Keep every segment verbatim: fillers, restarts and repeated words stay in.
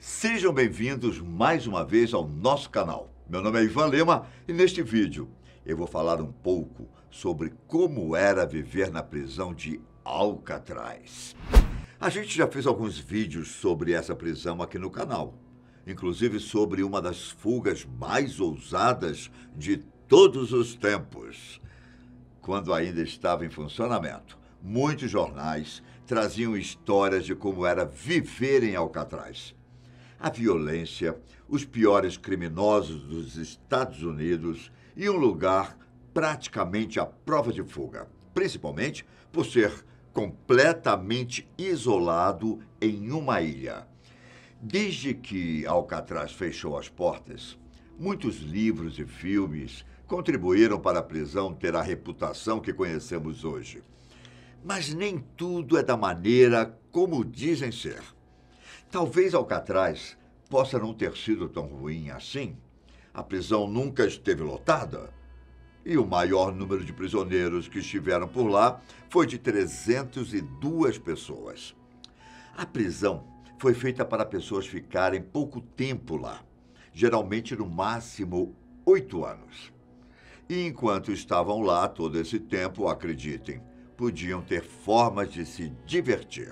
Sejam bem-vindos mais uma vez ao nosso canal. Meu nome é Ivan Lema e neste vídeo eu vou falar um pouco sobre como era viver na prisão de Alcatraz. A gente já fez alguns vídeos sobre essa prisão aqui no canal, inclusive sobre uma das fugas mais ousadas de todos os tempos. Quando ainda estava em funcionamento, muitos jornais traziam histórias de como era viver em Alcatraz. A violência, os piores criminosos dos Estados Unidos e um lugar praticamente à prova de fuga, principalmente por ser completamente isolado em uma ilha. Desde que Alcatraz fechou as portas, muitos livros e filmes contribuíram para a prisão ter a reputação que conhecemos hoje. Mas nem tudo é da maneira como dizem ser. Talvez Alcatraz possa não ter sido tão ruim assim. A prisão nunca esteve lotada. E o maior número de prisioneiros que estiveram por lá foi de trezentas e duas pessoas. A prisão foi feita para pessoas ficarem pouco tempo lá, geralmente no máximo oito anos. E enquanto estavam lá todo esse tempo, acreditem, podiam ter formas de se divertir.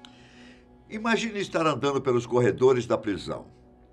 Imagine estar andando pelos corredores da prisão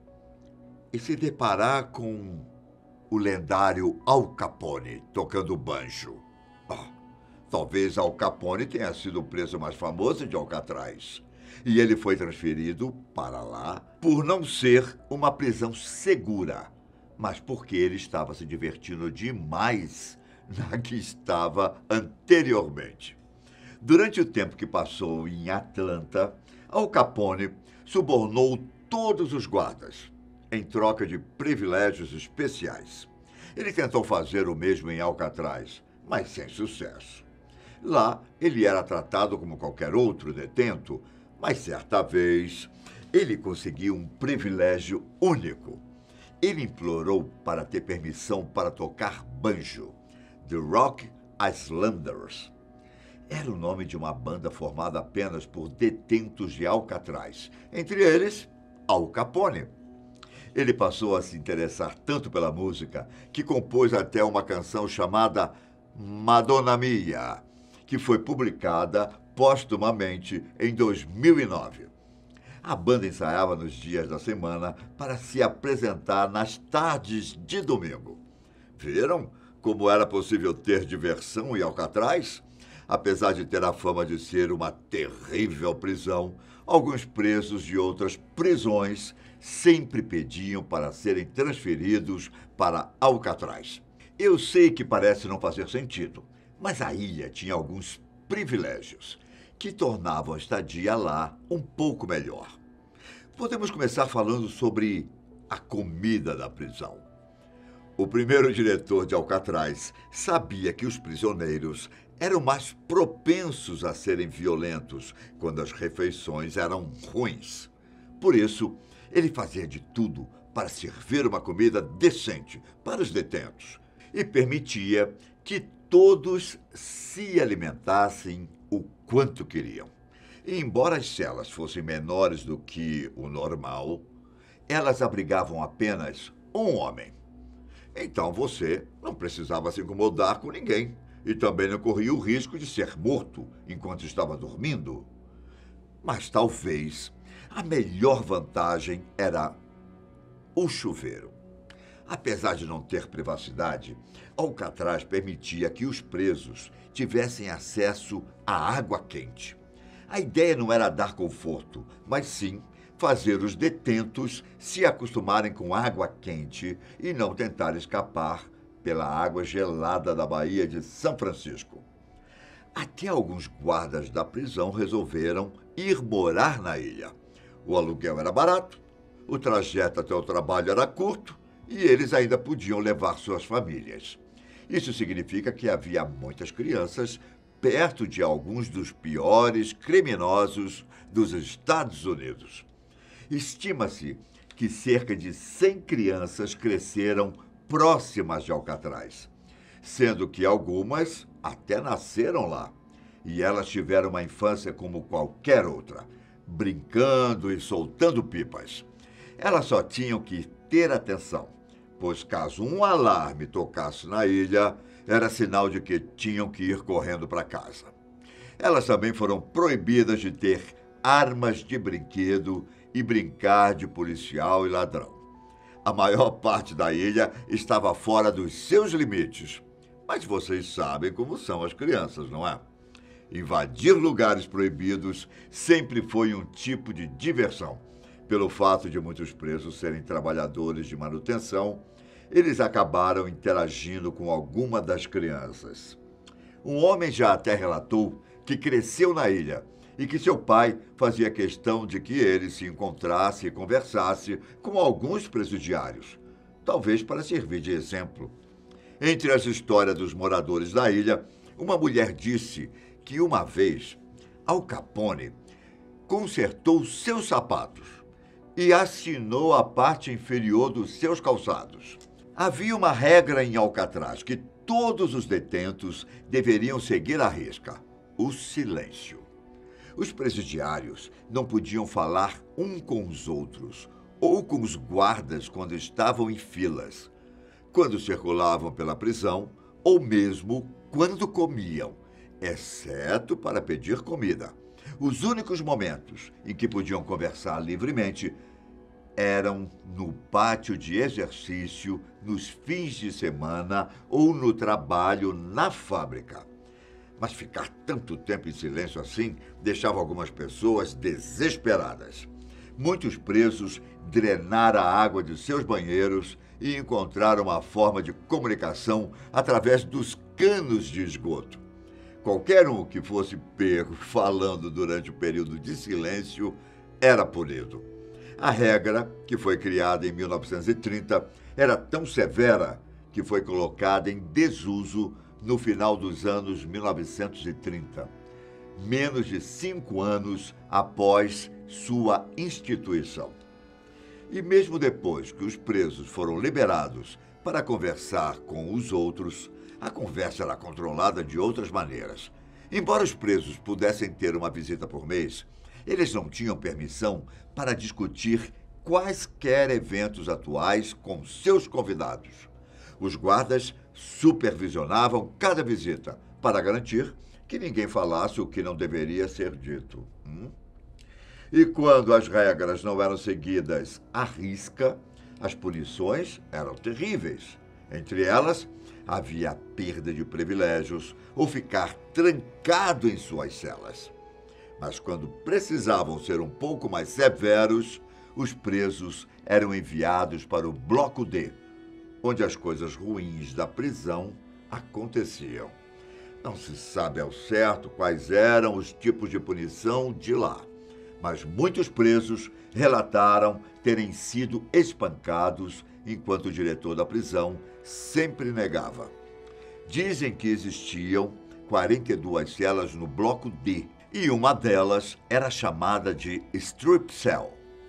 e se deparar com o lendário Al Capone tocando banjo. Oh, talvez Al Capone tenha sido o preso mais famoso de Alcatraz. E ele foi transferido para lá por não ser uma prisão segura, mas porque ele estava se divertindo demais na que estava anteriormente. Durante o tempo que passou em Atlanta, Al Capone subornou todos os guardas em troca de privilégios especiais. Ele tentou fazer o mesmo em Alcatraz, mas sem sucesso. Lá, ele era tratado como qualquer outro detento, mas certa vez ele conseguiu um privilégio único. Ele implorou para ter permissão para tocar banjo, The Rock Islanders. Era o nome de uma banda formada apenas por detentos de Alcatraz, entre eles, Al Capone. Ele passou a se interessar tanto pela música que compôs até uma canção chamada Madonna Mia, que foi publicada póstumamente em dois mil e nove. A banda ensaiava nos dias da semana para se apresentar nas tardes de domingo. Viram como era possível ter diversão em Alcatraz? Apesar de ter a fama de ser uma terrível prisão, alguns presos de outras prisões sempre pediam para serem transferidos para Alcatraz. Eu sei que parece não fazer sentido, mas a ilha tinha alguns privilégios que tornavam a estadia lá um pouco melhor. Podemos começar falando sobre a comida da prisão. O primeiro diretor de Alcatraz sabia que os prisioneiros eram mais propensos a serem violentos quando as refeições eram ruins. Por isso, ele fazia de tudo para servir uma comida decente para os detentos e permitia que todos se alimentassem o quanto queriam. E embora as celas fossem menores do que o normal, elas abrigavam apenas um homem. Então você não precisava se incomodar com ninguém e também não corria o risco de ser morto enquanto estava dormindo. Mas talvez a melhor vantagem era o chuveiro. Apesar de não ter privacidade, Alcatraz permitia que os presos tivessem acesso à água quente. A ideia não era dar conforto, mas sim fazer os detentos se acostumarem com água quente e não tentar escapar pela água gelada da Baía de São Francisco. Até alguns guardas da prisão resolveram ir morar na ilha. O aluguel era barato, o trajeto até o trabalho era curto e eles ainda podiam levar suas famílias. Isso significa que havia muitas crianças perto de alguns dos piores criminosos dos Estados Unidos. Estima-se que cerca de cem crianças cresceram próximas de Alcatraz, sendo que algumas até nasceram lá. E elas tiveram uma infância como qualquer outra, brincando e soltando pipas. Elas só tinham que ter atenção, pois caso um alarme tocasse na ilha, era sinal de que tinham que ir correndo para casa. Elas também foram proibidas de ter armas de brinquedo e brincar de policial e ladrão. A maior parte da ilha estava fora dos seus limites, mas vocês sabem como são as crianças, não é? Invadir lugares proibidos sempre foi um tipo de diversão. Pelo fato de muitos presos serem trabalhadores de manutenção, eles acabaram interagindo com alguma das crianças. Um homem já até relatou que cresceu na ilha e que seu pai fazia questão de que ele se encontrasse e conversasse com alguns presidiários, talvez para servir de exemplo. Entre as histórias dos moradores da ilha, uma mulher disse que uma vez Al Capone consertou seus sapatos e assinou a parte inferior dos seus calçados. Havia uma regra em Alcatraz que todos os detentos deveriam seguir à risca: o silêncio. Os presidiários não podiam falar um com os outros ou com os guardas quando estavam em filas, quando circulavam pela prisão ou mesmo quando comiam, exceto para pedir comida. Os únicos momentos em que podiam conversar livremente eram no pátio de exercício, nos fins de semana ou no trabalho na fábrica. Mas ficar tanto tempo em silêncio assim deixava algumas pessoas desesperadas. Muitos presos drenaram a água de seus banheiros e encontraram uma forma de comunicação através dos canos de esgoto. Qualquer um que fosse pego falando durante o período de silêncio era punido. A regra, que foi criada em mil novecentos e trinta, era tão severa que foi colocada em desuso no final dos anos mil novecentos e trinta, menos de cinco anos após sua instituição. E mesmo depois que os presos foram liberados para conversar com os outros, a conversa era controlada de outras maneiras. Embora os presos pudessem ter uma visita por mês, eles não tinham permissão para discutir quaisquer eventos atuais com seus convidados. Os guardas supervisionavam cada visita para garantir que ninguém falasse o que não deveria ser dito. Hum? E quando as regras não eram seguidas à risca, as punições eram terríveis. Entre elas, havia a perda de privilégios ou ficar trancado em suas celas. Mas quando precisavam ser um pouco mais severos, os presos eram enviados para o Bloco D, onde as coisas ruins da prisão aconteciam. Não se sabe ao certo quais eram os tipos de punição de lá, mas muitos presos relataram terem sido espancados enquanto o diretor da prisão sempre negava. Dizem que existiam quarenta e duas celas no Bloco D, e uma delas era chamada de strip cell.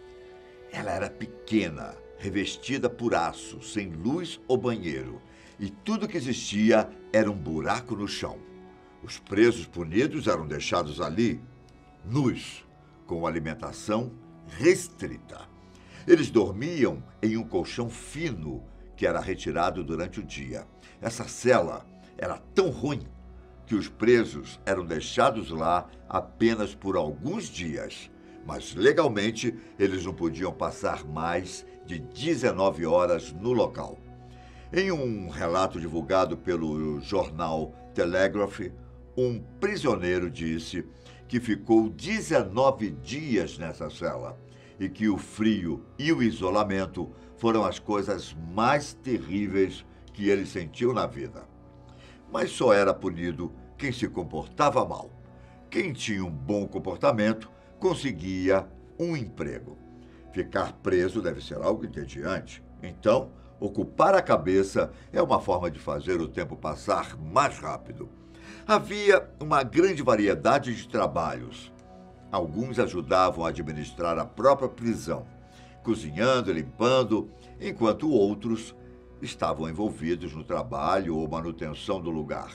Ela era pequena, revestida por aço, sem luz ou banheiro, e tudo que existia era um buraco no chão. Os presos punidos eram deixados ali, nus, com alimentação restrita. Eles dormiam em um colchão fino que era retirado durante o dia. Essa cela era tão ruim que os presos eram deixados lá apenas por alguns dias, mas legalmente eles não podiam passar mais de dezenove horas no local. Em um relato divulgado pelo jornal Telegraph, um prisioneiro disse que ficou dezenove dias nessa cela e que o frio e o isolamento foram as coisas mais terríveis que ele sentiu na vida. Mas só era punido quem se comportava mal. Quem tinha um bom comportamento conseguia um emprego. Ficar preso deve ser algo entediante. Então, ocupar a cabeça é uma forma de fazer o tempo passar mais rápido. Havia uma grande variedade de trabalhos. Alguns ajudavam a administrar a própria prisão, cozinhando e limpando, enquanto outros estavam envolvidos no trabalho ou manutenção do lugar.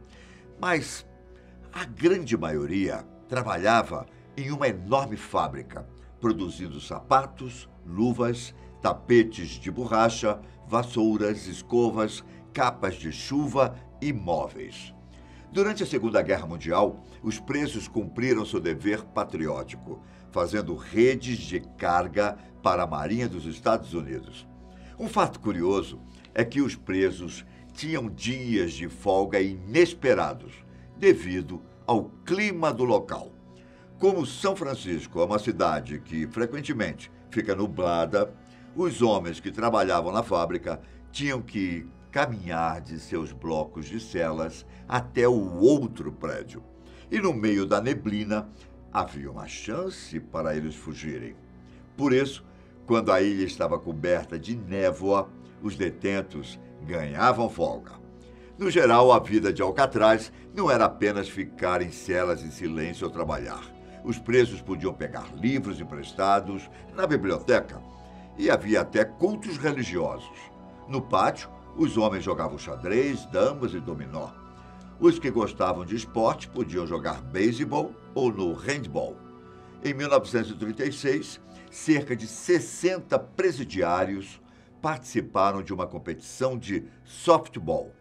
Mas a grande maioria trabalhava em uma enorme fábrica, produzindo sapatos, luvas, tapetes de borracha, vassouras, escovas, capas de chuva e móveis. Durante a Segunda Guerra Mundial, os presos cumpriram seu dever patriótico, fazendo redes de carga para a Marinha dos Estados Unidos. Um fato curioso é que os presos tinham dias de folga inesperados, devido ao clima do local. Como São Francisco é uma cidade que frequentemente fica nublada, os homens que trabalhavam na fábrica tinham que caminhar de seus blocos de celas até o outro prédio. E no meio da neblina havia uma chance para eles fugirem. Por isso, quando a ilha estava coberta de névoa, os detentos ganhavam folga. No geral, a vida de Alcatraz não era apenas ficar em celas em silêncio ou trabalhar. Os presos podiam pegar livros emprestados na biblioteca e havia até cultos religiosos. No pátio, os homens jogavam xadrez, damas e dominó. Os que gostavam de esporte podiam jogar beisebol ou no handball. Em mil novecentos e trinta e seis, cerca de sessenta presidiários participaram de uma competição de softball.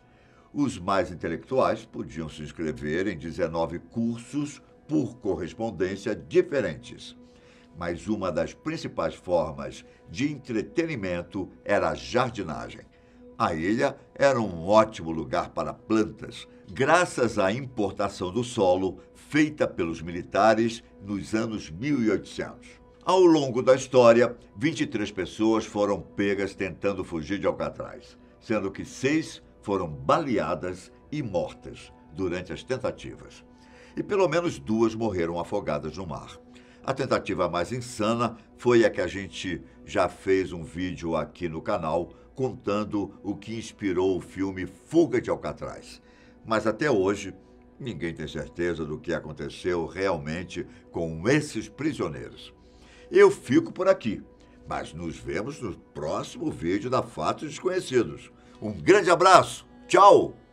Os mais intelectuais podiam se inscrever em dezenove cursos por correspondência diferentes. Mas uma das principais formas de entretenimento era a jardinagem. A ilha era um ótimo lugar para plantas, graças à importação do solo feita pelos militares nos anos mil e oitocentos. Ao longo da história, vinte e três pessoas foram pegas tentando fugir de Alcatraz, sendo que seis foram baleadas e mortas durante as tentativas. E pelo menos duas morreram afogadas no mar. A tentativa mais insana foi a que a gente já fez um vídeo aqui no canal contando o que inspirou o filme Fuga de Alcatraz. Mas até hoje, ninguém tem certeza do que aconteceu realmente com esses prisioneiros. Eu fico por aqui, mas nos vemos no próximo vídeo da Fatos Desconhecidos. Um grande abraço, tchau!